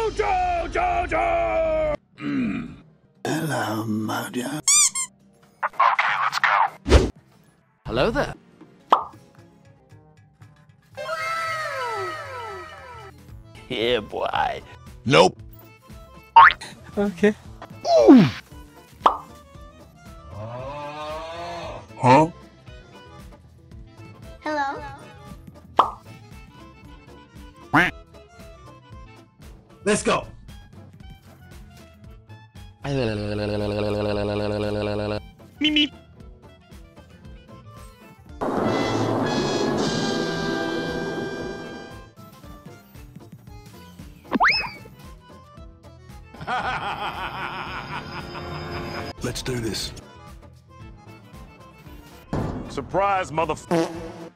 Hello, Mojo. Okay, let's go. Hello there. Yeah, boy. Nope. Okay. Huh? Hello? Let's go. Meep. Let's do this. Surprise, motherfucker.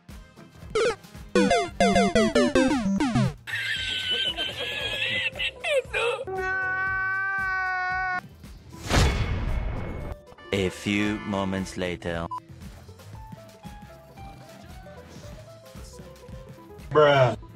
A few moments later. Bruh.